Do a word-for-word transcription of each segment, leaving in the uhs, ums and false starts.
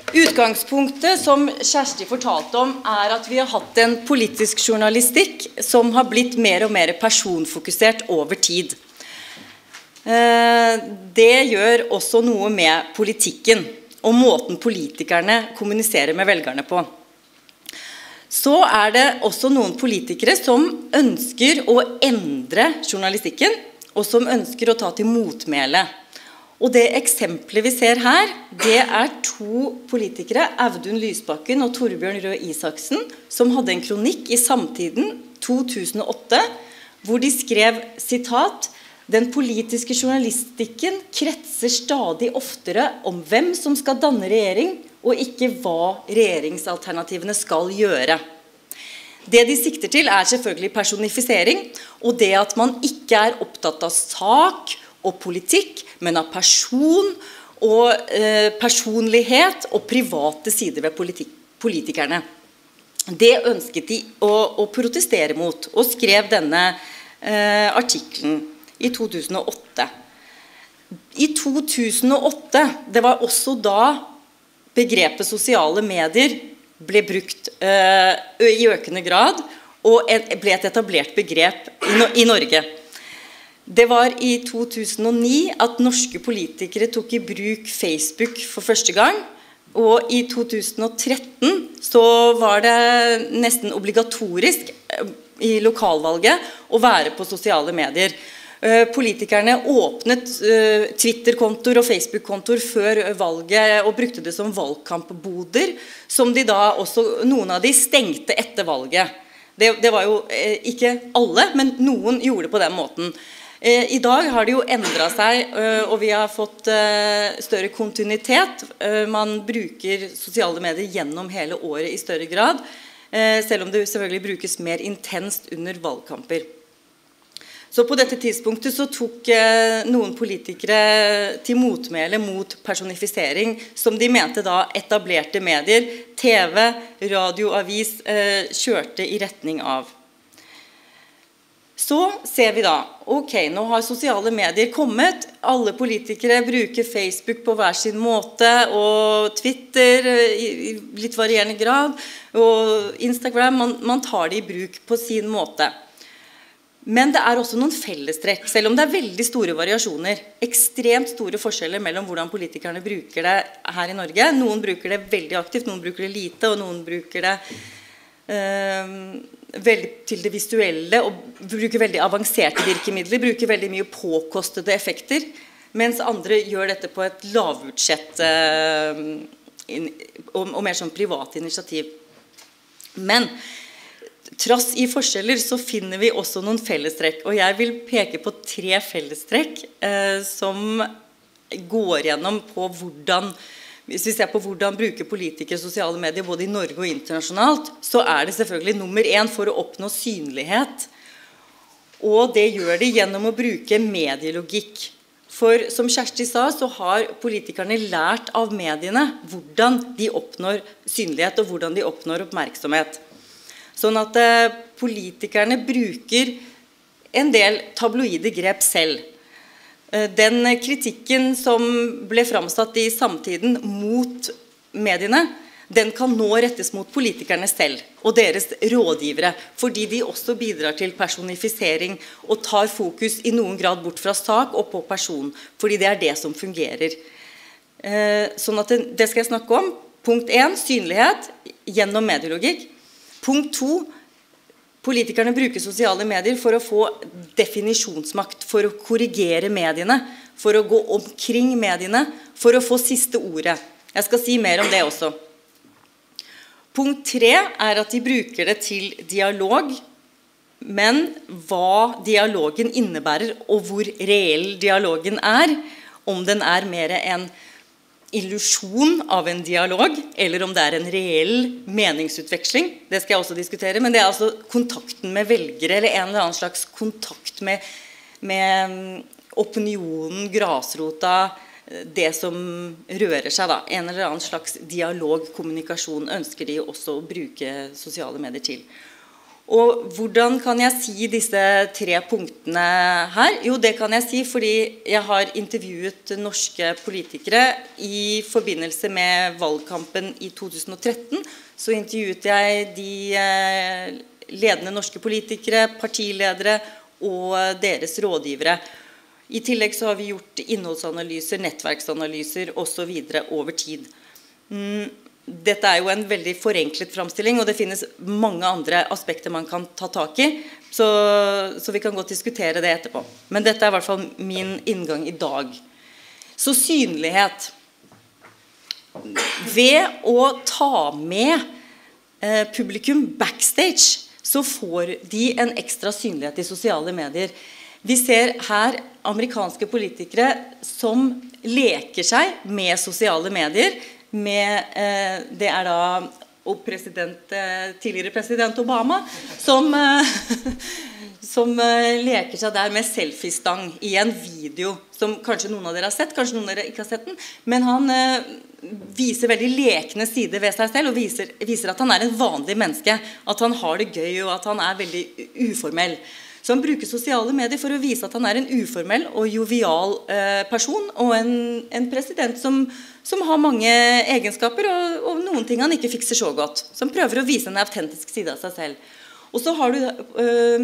Utgangspunktet som Kjersti fortalte om er at vi har hatt en politisk journalistikk som har blitt mer og mer personfokusert over tid. Det gjør også noe med politikken og måten politikerne kommuniserer med velgerne på. Så er det også noen politikere som ønsker å endre journalistikken og som ønsker å ta til motmæle. Og det eksempelet vi ser her, det er to politikere, Audun Lysbakken og Torbjørn Røe Isaksen, som hadde en kronikk i Samtiden to tusen og åtte, hvor de skrev, sitat, «Den politiske journalistikken kretser stadig oftere om hvem som skal danne regjering, og ikke hva regjeringsalternativene skal gjøre». Det de sikter til er selvfølgelig personifisering, og det at man ikke er opptatt av sak og politikk, men av person og eh, personlighet og private sider ved politik politikerne. Det ønsket de å, å protestere mot, og skrev denne eh, artikkelen i to tusen og åtte. I to tusen og åtte, det var også da begrepet sosiale medier ble brukt eh, i økende grad, og ble et etablert begrep i, no i Norge. Det var i to tusen og ni at norske politikere tok i bruk Facebook for første gang, og i to tusen og tretten så var det nesten obligatorisk i lokalvalget å være på sosiale medier. Politikerne åpnet Twitter-kontor og Facebook-kontor før valget og brukte det som valgkampboder, som de da også, noen av de stengte etter valget. Det, det var jo ikke alle, men noen gjorde det på den måten. I dag har det jo endret seg, og vi har fått større kontinuitet. Man bruker sosiale medier gjennom hele året i større grad, selv om det selvfølgelig brukes mer intenst under valgkamper. Så på dette tidspunktet så tok noen politikere til motmæle mot personifisering, som de mente da etablerte medier, T V, radio, avis, kjørte i retning av. Så ser vi da, ok, nå har sosiale medier kommet, alle politikere bruker Facebook på hver sin måte, og Twitter i litt varierende grad, og Instagram, man, man tar det i bruk på sin måte. Men det er også noen fellestrekk, selv om det er veldig store variasjoner, ekstremt store forskjeller mellom hvordan politikerne bruker det her i Norge. Noen bruker det veldig aktivt, noen bruker det lite, og noen bruker det øh, veldig til det visuelle, og bruker veldig avanserte virkemidler, bruker veldig mye påkostede effekter, mens andre gjør dette på et lavbudsjett øh, og, og mer som privat initiativ. Men trass i forskjeller så finner vi også noen fellestrekk, og jeg vil peke på tre fellestrekk eh, som går gjennom på hvordan, hvis vi ser på hvordan bruker politikere sosiale medier både i Norge og internasjonalt, så er det selvfølgelig nummer én for å oppnå synlighet, og det gjør de gjennom å bruke medielogikk. For som Kjersti sa, så har politikerne lært av mediene hvordan de oppnår synlighet og hvordan de oppnår oppmerksomhet. Sånn at eh, politikerne bruker en del tabloide grep selv. Eh, den kritikken som ble framsatt i Samtiden mot mediene, den kan nå rettes mot politikerne selv og deres rådgivere, fordi de også bidrar til personifisering og tar fokus i noen grad bort fra sak og på person, fordi det er det som fungerer. Eh, sånn at det, det skal jeg snakke om. Punkt én, synlighet gjennom medielogikk. Punkt to, politikerne bruker sosiale medier for å få definisjonsmakt, for å korrigere mediene, for å gå omkring mediene, for å få siste ordet. Jeg skal si mer om det også. Punkt tre er at de bruker det til dialog, men hva dialogen innebærer, og hvor reell dialogen er, om den er mer en illusjon av en dialog, eller om det er en reell meningsutveksling, det skal jeg også diskutere, men det er altså kontakten med velgere, eller en eller annen slags kontakt med, med opinionen, grasrota, det som rører seg da, en eller annen slags dialog, kommunikasjon, ønsker de også å bruke sosiale medier til. Og hvordan kan jeg si disse tre punktene her? Jo, det kan jeg si fordi jeg har intervjuet norske politikere i forbindelse med valgkampen i to tusen og tretten. Så intervjuet jeg de ledende norske politikere, partiledere og deres rådgivere. I tillegg så har vi gjort innholdsanalyser, nettverksanalyser og så videre over tid. Dette er jo en veldig forenklet framstilling, og det finnes mange andre aspekter man kan ta tak i, så, så vi kan godt diskutere det etterpå. Men dette er i hvert fall min inngang i dag. Så synlighet. Ved å ta med eh, publikum backstage, så får de en ekstra synlighet i sosiale medier. Vi ser her amerikanske politikere som leker seg med sosiale medier, med, eh, det er da og president, eh, tidligere president Obama som, eh, som eh, leker seg der med selfie-stang i en video som kanskje noen av dere har sett, kanskje noen av dere ikke har sett den, men han eh, viser veldig lekende sider ved seg selv og viser, viser at han er en vanlig menneske, at han har det gøy og at han er veldig uformell. Så han bruker sosiale medier for å vise at han er en uformell og jovial eh, person, og en, en president som, som har mange egenskaper, og, og noen ting han ikke fikser så godt. Som prøver å vise en autentisk side av seg selv. Og så har du eh,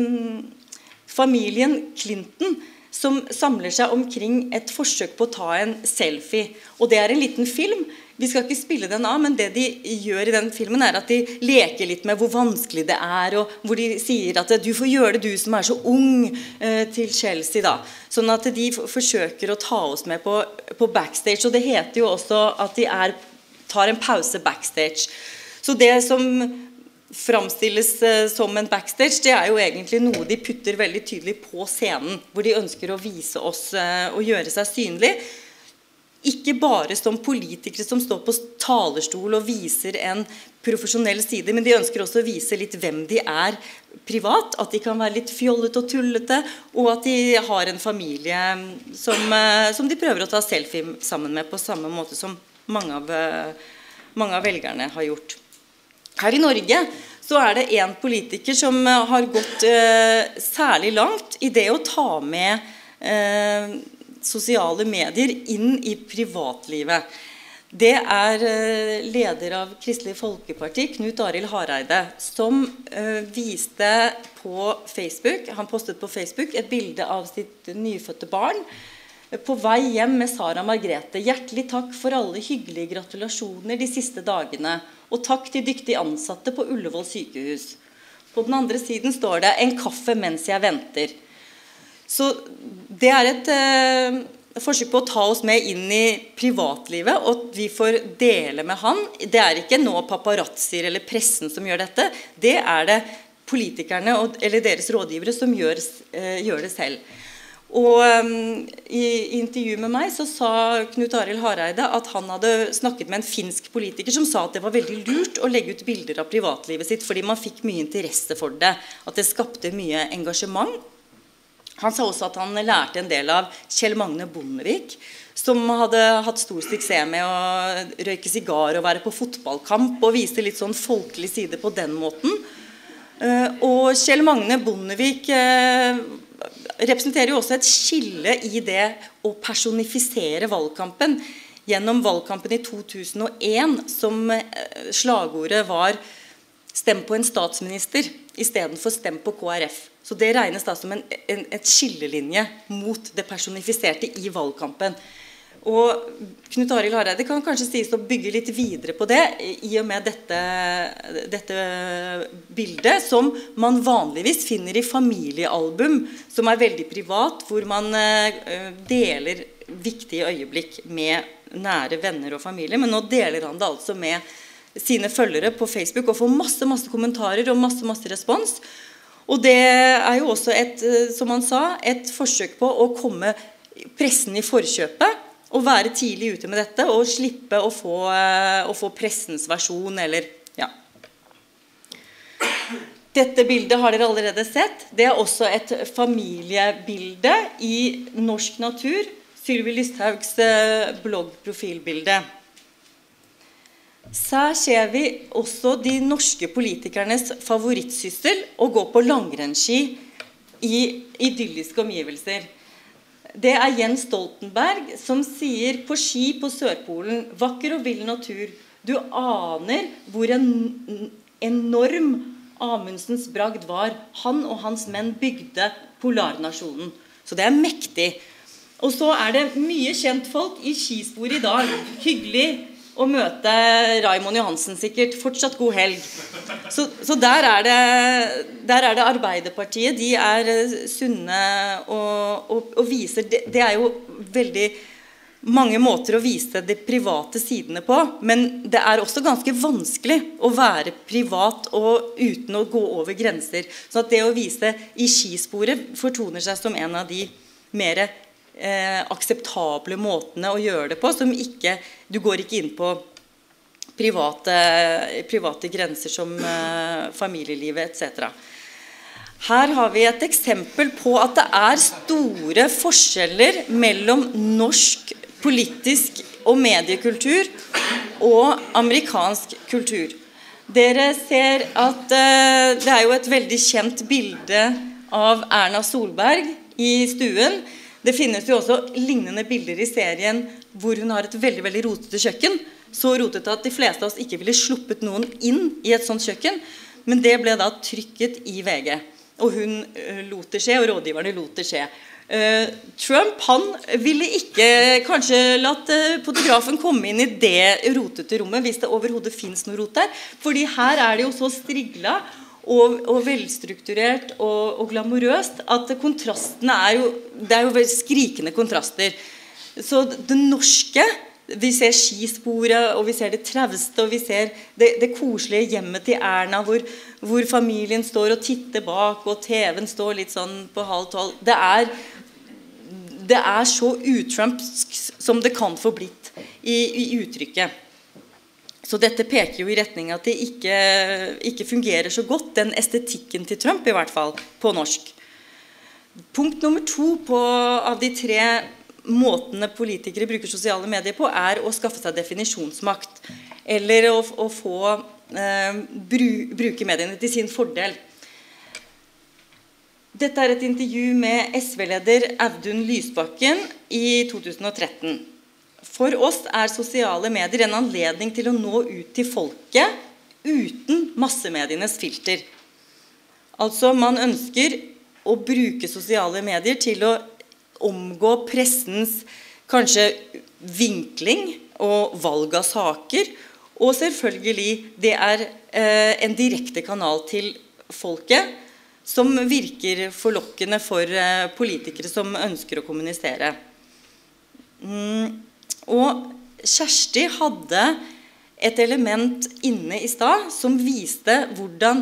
familien Clinton, som samler seg omkring et forsøk på å ta en selfie. Og det er en liten film. Vi skal ikke spille den av, men det de gjør i den filmen er at de leker litt med hvor vanskelig det er, og hvor de sier at du får gjøre det du som er så ung eh, til Chelsea da. Sånn at de forsøker å ta oss med på, på backstage, og det heter jo også at de er, tar en pause backstage. Så det som framstilles eh, som en backstage, det er jo egentlig noe de putter veldig tydelig på scenen, hvor de ønsker å vise oss eh, og gjøre seg synlig. Ikke bare som politikere som står på talerstol og viser en profesjonell side, men de ønsker også å vise litt hvem de er privat, at de kan være litt fjollete og tullete, og at de har en familie som, som de prøver å ta selfie sammen med på samme måte som mange av, mange av velgerne har gjort. Her i Norge så er det en politiker som har gått eh, særlig langt i det å ta med eh, sosiale medier inn i privatlivet. Det er eh, leder av Kristelig Folkeparti, Knut Arild Hareide, som eh, viste på Facebook, han postet på Facebook et bilde av sitt nyfødte barn, på vei hjem med Sara Margrethe. Hjertelig takk for alle hyggelige gratulasjoner de siste dagene, og takk til dyktige ansatte på Ullevål sykehus. På den andre siden står det en kaffe mens jeg venter. Så det er et eh, forsøk på å ta oss med inn i privatlivet, og vi får dele med han. Det er ikke nå paparazzier eller pressen som gjør dette, det er det politikerne og, eller deres rådgivere som gjør, eh, gjør det selv. Og um, i, i intervju med meg så sa Knut Arild Hareide at han hadde snakket med en finsk politiker som sa at det var veldig lurt å legge ut bilder av privatlivet sitt, fordi man fikk mye interesse for det, at det skapte mye engasjement. Han sa også at han lærte en del av Kjell Magne Bondevik, som hadde hatt stor suksess med å røyke sigar og være på fotballkamp og vise litt sånn folkelig side på den måten. Og Kjell Magne Bondevik representerer jo også et skille i det å personifisere valgkampen. Gjennom valgkampen i to tusen og en, som slagordet var «Stem på en statsminister» i stedet for «Stem på K R F». Så det regnes da som en, en, et skillelinje mot det personifiserte i valgkampen. Og Knut Arild Hareide kan kanskje sies å bygge litt videre på det, i og med dette, dette bildet, som man vanligvis finner i familiealbum, som er veldig privat, hvor man uh, deler viktige øyeblikk med nære venner og familie, men nå deler han det altså med sine følgere på Facebook, og får masse, masse kommentarer og masse, masse respons. Og det er jo også et, som han sa, et forsøk på å komme pressen i forkjøpet, og være tidlig ute med dette, og slippe å få, å få pressens versjon, eller, ja. Dette bildet har dere allerede sett. Det er også et familiebilde i Norsk Natur, Sylvi Listhaugs bloggprofilbilde. Så ser vi også de norske politikernes favorittsyssel å gå på langrennsski i idylliske omgivelser. Det er Jens Stoltenberg som sier på ski på Sørpolen, vakker og vill natur, du aner hvor en enorm Amundsens bragd var. Han og hans menn bygde polarnasjonen. Så det er mektig. Og så er det mye kjent folk i skispor i dag. Hyggelig å møte Raimond Johansen sikkert. Fortsatt god helg. Så, så der, er det, der er det Arbeiderpartiet. De er sunne og, og, og viser, det, det er jo veldig mange måter å vise de private sidene på, men det er også ganske vanskelig å være privat og uten å gå over grenser. Så at det å vise i skisporet fortoner seg som en av de mer eh, akseptable måtene å gjøre det på, som ikke, du går ikke inn på private, private grenser som eh, familielivet et cetera. Her har vi et eksempel på at det er store forskjeller mellom norsk politisk og mediekultur og amerikansk kultur. Dere ser at uh, det er jo et veldig kjent bilde av Erna Solberg i stuen. Det finnes jo også lignende bilder i serien hvor hun har et veldig, veldig rotete kjøkken. Så rotete at de fleste av oss ikke ville sluppet noen inn i et sånt kjøkken. Men det ble da trykket i V G. Og hun uh, lot det skje, og rådgiverne lot det skje. Uh, Trump, han ville ikke kanskje latt uh, fotografen komme inn i det rotete rommet hvis det overhodet finnes noe rot der, fordi her er det jo så strigla og, og velstrukturert og, og glamorøst at kontrastene er jo, det er jo skrikende kontraster. Så det norske, vi ser skisporet, og vi ser det trauste, og vi ser det, det koselige hjemmet til Erna, hvor, hvor familien står og titter bak, og T V-en står litt sånn på halv tolv. Det er Det er så utrumpsk som det kan få blitt i, i uttrykket. Så dette peker jo i retning at det ikke, ikke fungerer så godt, den estetikken til Trump i hvert fall, på norsk. Punkt nummer to på, av de tre måtene politikere bruker sosiale medier på, er å skaffe seg definisjonsmakt, eller å, å få, eh, bru, bruke mediene til sin fordel. Dette er et intervju med S V-leder Audun Lysbakken i to tusen og tretten. For oss er sosiale medier en anledning til å nå ut til folket uten massemedienes filter. Altså, man ønsker å bruke sosiale medier til å omgå pressens kanskje vinkling og valg av saker, og selvfølgelig det er eh, en direkte kanal til folket, som virker forlokkende for politikere som ønsker å kommunisere. Mm. Og Kjersti hadde et element inne i stad som viste hvordan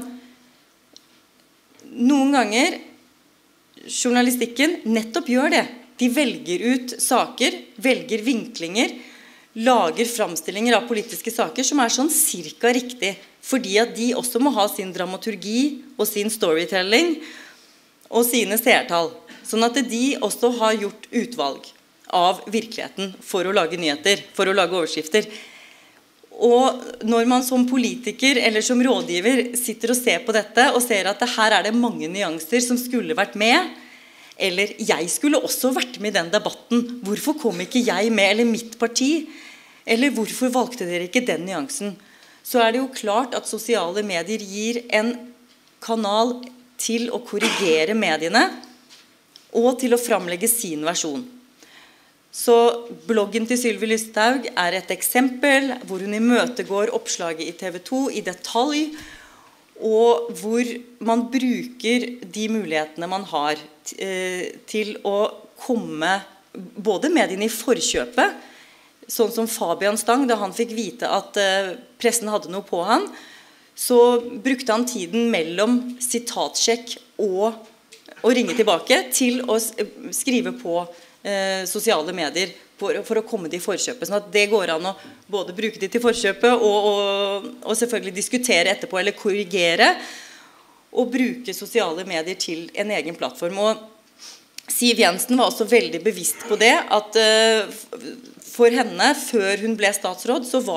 noen ganger journalistikken nettopp gjør det. De velger ut saker, velger vinklinger, lager framstillinger av politiske saker som er sånn cirka riktig, fordi at de også må ha sin dramaturgi og sin storytelling og sine seertall, sånn at de også har gjort utvalg av virkeligheten for å lage nyheter, for å lage overskrifter. Og når man som politiker eller som rådgiver sitter og ser på dette og ser at det her er det mange nyanser som skulle vært med, eller jeg skulle også vært med i den debatten, hvorfor kom ikke jeg med, eller mitt parti, eller hvorfor valgte dere ikke den nyansen? Så er det jo klart at sosiale medier gir en kanal til å korrigere mediene, og til å framlegge sin versjon. Så bloggen til Sylvi Lysthaug er et eksempel hvor hun imøtegår oppslaget i T V to i detalj, og hvor man bruker de mulighetene man har til å komme både mediene i forkjøpet, sånn som Fabian Stang, da han fikk vite at pressen hadde noe på han, så brukte han tiden mellom sitatsjekk og å ringe tilbake til å skrive på eh, sosiale medier for, for å komme til forkjøpet. Sånn at det går an å både bruke det til forkjøpet og, og, og selvfølgelig diskutere etterpå eller korrigere, og bruke sosiale medier til en egen plattform. Og Siv Jensen var også veldig bevisst på det, at uh, for henne, før hun ble statsråd, så var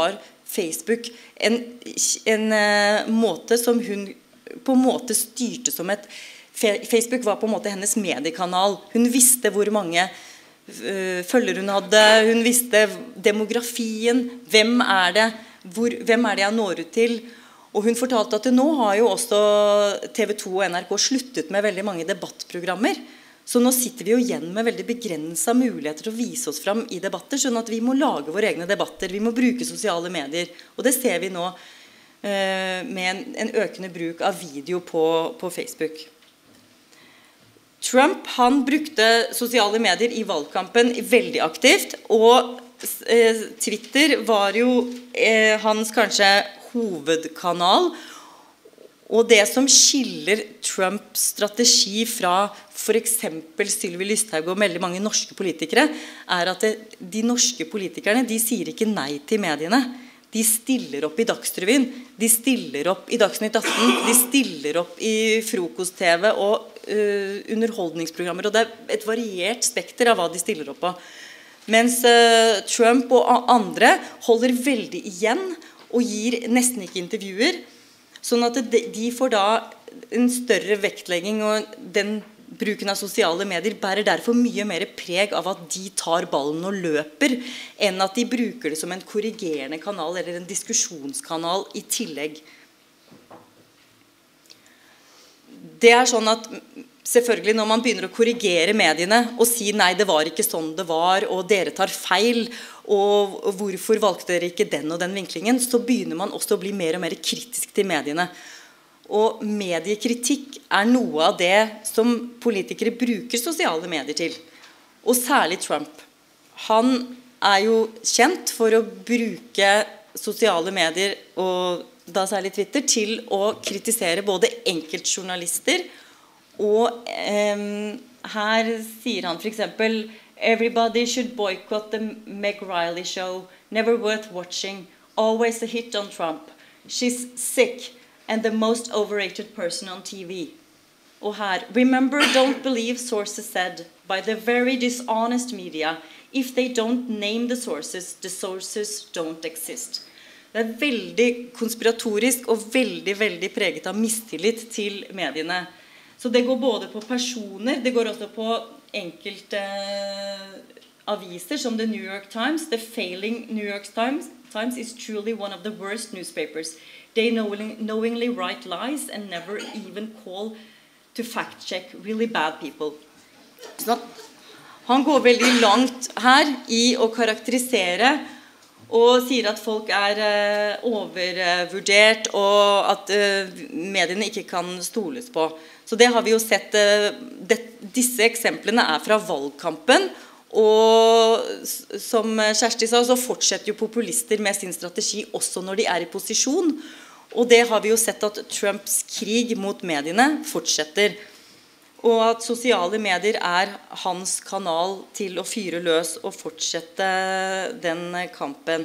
Facebook en, en uh, måte som hun på en måte styrte som et Facebook var på en måte hennes mediekanal. Hun visste hvor mange uh, følgere hun hadde, hun visste demografien, hvem er det, hvor, hvem er det jeg når ut til. Og hun fortalte at nå har jo også T V to og N R K sluttet med veldig mange debattprogrammer. Så nå sitter vi jo igjen med veldig begrenset muligheter til å vise oss fram i debatter, sånn at vi må lage våre egne debatter, vi må bruke sosiale medier. Og det ser vi nå uh, med en, en økende bruk av video på, på Facebook. Trump, han brukte sosiale medier i valgkampen veldig aktivt, og eh, Twitter var jo eh, hans kanskje hovedkanal. Og det som skiller Trumps strategi fra for eksempel Sylvi Lysthaug og veldig mange norske politikere, er at det, de norske politikerne, de sier ikke nei til mediene. De stiller opp i Dagsrevyen, de stiller opp i Dagsnytt atten, de stiller opp i frokost-TV og uh, underholdningsprogrammer, og det er et variert spekter av hva de stiller opp på. Mens uh, Trump og andre holder veldig igjen og gir nesten ikke intervjuer, sånn at de, de får da en større vektlegging, og den bruken av sosiale medier bærer derfor mye mer preg av at de tar ballen og løper, enn at de bruker det som en korrigerende kanal eller en diskusjonskanal i tillegg. Det er sånn at selvfølgelig når man begynner å korrigere mediene og si nei, det var ikke sånn det var, og dere tar feil, og hvorfor valgte dere ikke den og den vinklingen, så begynner man også å bli mer og mer kritisk til mediene. Og mediekritikk er noe av det som politikere bruker sosiale medier til. Og særlig Trump. Han er jo kjent for å bruke sosiale medier, og da særlig Twitter, til å kritisere både enkeltjournalister, og eh, her sier han for eksempel «Everybody should boycott the Meg Riley show, never worth watching, always a hit on Trump, she's sick, and the most overrated person on T V». Og her, remember, don't believe sources said by the very dishonest media. If they don't name the sources, the sources don't exist. Det er veldig konspiratorisk og veldig, veldig preget av mistillit til mediene. Så det går både på personer, det går også på enkelte aviser som The New York Times. The failing New York Times, Times is truly one of the worst newspapers. They knowingly write lies and never even call to fact-check really bad people. Så han går veldig langt her i å karakterisere og sier at folk er uh, overvurdert og at uh, mediene ikke kan stoles på. Så det har vi jo sett. Uh, det, disse eksemplene er fra valgkampen, og som Kjersti sa, så fortsetter jo populister med sin strategi også når de er i posisjon. Og det har vi jo sett at Trumps krig mot mediene fortsetter. Og at sosiale medier er hans kanal til å fyre løs og fortsette den kampen.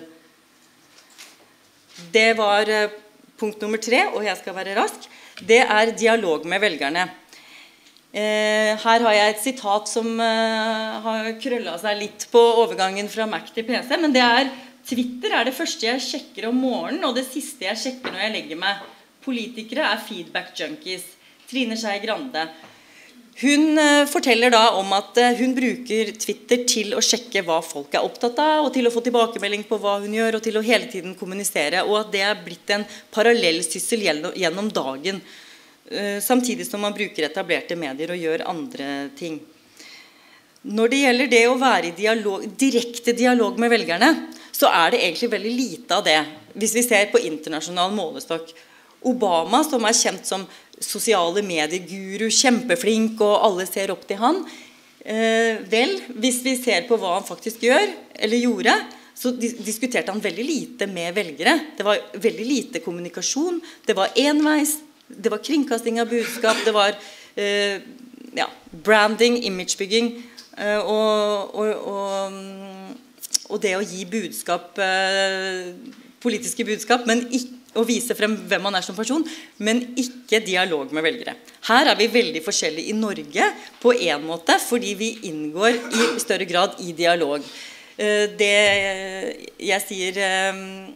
Det var punkt nummer tre, og jeg skal være rask. Det er dialog med velgerne. Her har jeg et sitat som har krøllet seg litt på overgangen fra Mac til P C, men det er: Twitter er det første jeg sjekker om morgenen, og det siste jeg sjekker når jeg legger meg. Politikere er feedback junkies. Trine Skei Grande. Hun uh, forteller da om at uh, hun bruker Twitter til å sjekke hva folk er opptatt av, og til å få tilbakemelding på hva hun gjør, og til å hele tiden kommunisere, og at det er blitt en parallell syssel gjennom, gjennom dagen, uh, samtidig som man bruker etablerte medier og gjør andre ting. Når det gjelder det å være i dialog, direkte dialog med velgerne, så er det egentlig veldig lite av det, hvis vi ser på internasjonal målestokk. Obama, som er kjent som sosiale medieguru, kjempeflink, og alle ser opp til han. Eh, vel, hvis vi ser på hva han faktisk gjør, eller gjorde, så diskuterte han veldig lite med velgere. Det var veldig lite kommunikasjon, det var enveis, det var kringkasting av budskap, det var eh, ja, branding, imagebygging, eh, og, og, og, og det å gi budskap, eh, politiske budskap, men ikke å vise frem hvem man er som person, men ikke dialog med velgere. Her er vi veldig forskjellige i Norge på en måte, fordi vi inngår i større grad i dialog. Det jeg sier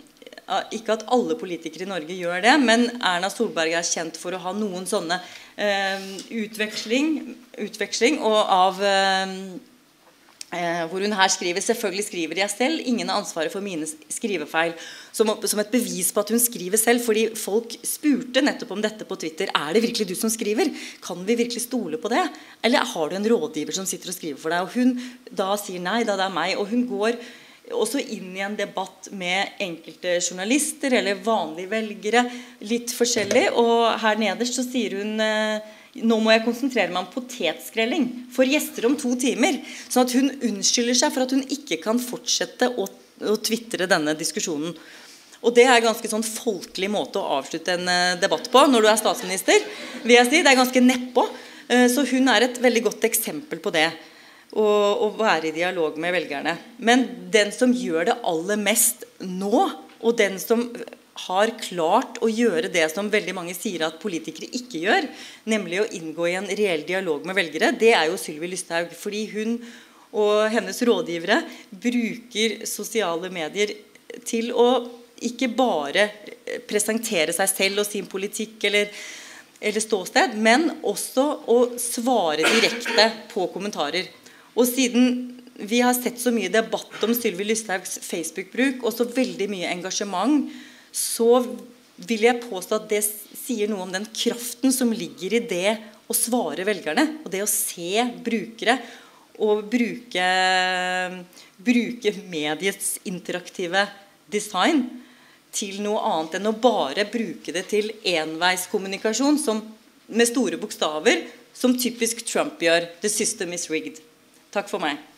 ikke at alle politikere i Norge gjør det, men Erna Solberg er kjent for å ha noen sånne eh, utveksling, utveksling og av eh, hvor hun her skriver, selvfølgelig skriver jeg selv, ingen har ansvaret for mine skrivefeil, som, som et bevis på at hun skriver selv, fordi folk spurte nettopp om dette på Twitter, er det virkelig du som skriver? Kan vi virkelig stole på det? Eller har du en rådgiver som sitter og skriver for deg? Og hun da sier nei, da det er meg, og hun går også inn i en debatt med enkelte journalister, eller vanlige velgere, litt forskjellig, og her nederst så sier hun nå må jeg konsentrere meg om potetskrelling for gjester om to timer, sånn at hun unnskylder seg for at hun ikke kan fortsette å, å twittere denne diskusjonen. Og det er en ganske sånn folkelig måte å avslutte en debatt på når du er statsminister, vil jeg si. Det er ganske nedpå. Så hun er et veldig godt eksempel på det, å, å være i dialog med velgerne. Men den som gjør det aller mest nå, og den som har klart å gjøre det som veldig mange sier at politikere ikke gjør, nemlig å inngå i en reell dialog med velgere, det er jo Sylvi Lysthaug, fordi hun og hennes rådgivere bruker sosiale medier til å ikke bare presentere seg selv og sin politikk eller, eller ståsted, men også å svare direkte på kommentarer. Og siden vi har sett så mye debatt om Sylvi Lysthaugs Facebook-bruk, og så veldig mye engasjement, så vil jeg påstå at det sier noe om den kraften som ligger i det å svare velgerne, og det å se brukere, og bruke, bruke mediets interaktive design til noe annet enn å bare bruke det til enveiskommunikasjon som, med store bokstaver, som typisk Trump gjør. The system is rigged. Takk for meg.